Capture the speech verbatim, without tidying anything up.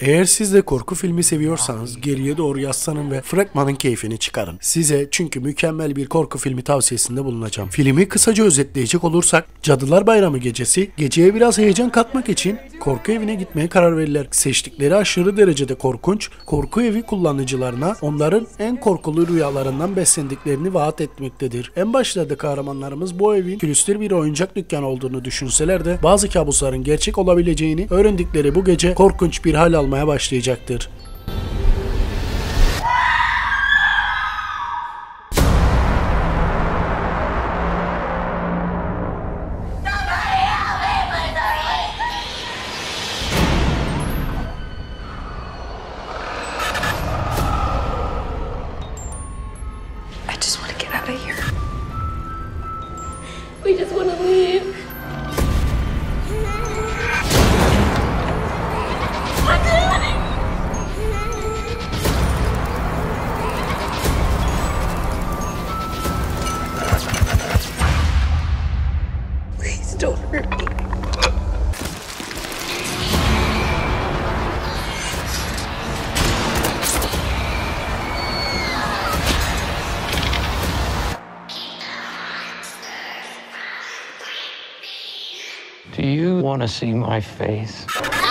Eğer siz de korku filmi seviyorsanız geriye doğru yaslanın ve fragmanın keyfini çıkarın. Size çünkü mükemmel bir korku filmi tavsiyesinde bulunacağım. Filmi kısaca özetleyecek olursak, Cadılar Bayramı gecesi geceye biraz heyecan katmak için korku evine gitmeye karar verirler. Seçtikleri aşırı derecede korkunç korku evi kullanıcılarına onların en korkulu rüyalarından beslendiklerini vaat etmektedir. En başlarda kahramanlarımız bu evin külüstür bir oyuncak dükkanı olduğunu düşünseler de bazı kabusların gerçek olabileceğini öğrendikleri bu gece korkunç bir hal almaya başlayacaktır. I just want to get out of here. We just want to leave. Please don't hurt me. Do you want to see my face?